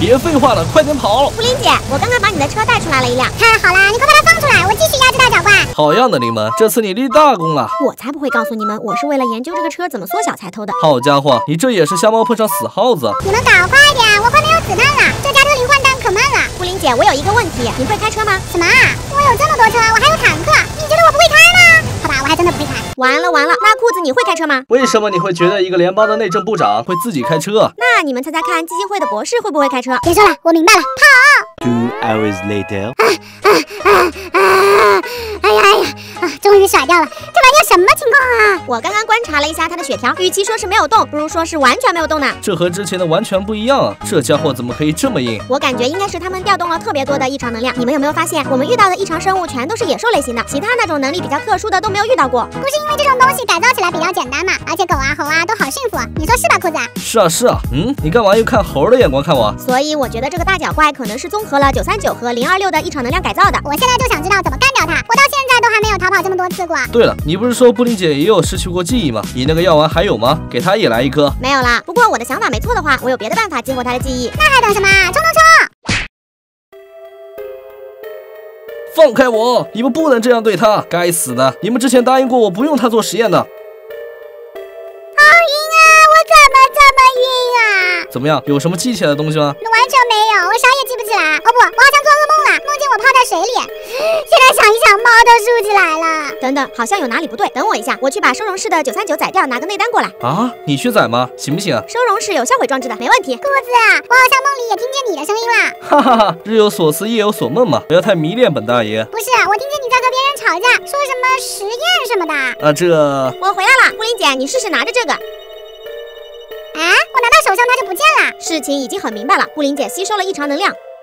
别废话了，快点跑！ 布林姐，我刚刚把你的车带出来了一辆。太好啦，你快把它放出来，我继续压制大脚怪。 好样的，临门，这次你立大功了。 我才不会告诉你们，我是为了研究这个车怎么缩小才偷的。 好家伙，你这也是瞎猫碰上死耗子。 你们搞快点，我快没有子弹了，这加特林换弹可慢了。 布林姐，我有一个问题，你会开车吗？ 什么啊？我有这么多车，我还有坦克，你觉得我不会开吗？好吧，我还真的不会开。 完了完了，那裤子你会开车吗？ 为什么你会觉得一个联邦的内政部长会自己开车？ 那你们猜猜看，基金会的博士会不会开车？ 别说了，我明白了，跑 ！2 hours later， 终于甩掉了，这玩意什么情况啊？ 我刚刚观察了一下它的血条，与其说是没有动，不如说是完全没有动呢。 这和之前的完全不一样啊！这家伙怎么可以这么硬？ 我感觉应该是他们调动了特别多的异常能量。你们有没有发现，我们遇到的异常生物全都是野兽类型的，其他那种能力比较特殊的都没有遇到过？ 不是因为这种东西改造起来比较简单嘛？而且狗啊、猴啊都好驯服，你说是吧，裤子？ 是啊是啊，你干嘛又看猴的眼光看我？ 所以我觉得这个大脚怪可能是综合了939和026的异常能量改造的。 我现在就想知道怎么干掉它，我到现在都还没有逃跑这么多次过。 对了，你不是说布林姐也有失去过记忆吗？你那个药丸还有吗？给她也来一颗。 没有啦，不过我的想法没错的话，我有别的办法激活她的记忆。 那还等什么？冲！ 放开我！你们不能这样对她！该死的！你们之前答应过我不用她做实验的。 好晕啊！我怎么这么晕啊？ 怎么样？有什么记起来的东西吗？ 完全没有，我啥也记不起来。哦不，我好像做噩梦了，梦见我泡在水里。现在想一想，毛都竖起来了。 等等，好像有哪里不对。等我一下，我去把收容室的939宰掉，拿个内单过来。 啊，你去宰吗？行不行啊？ 收容室有销毁装置的，没问题。 裤子，我好像梦里也听见你的声音了。 哈哈哈，日有所思，夜有所梦嘛，不要太迷恋本大爷。 不是，我听见你在和别人吵架，说什么实验什么的。 我回来了，布林姐，你试试拿着这个。 啊，我拿到手上它就不见了。 事情已经很明白了，布林姐吸收了异常能量。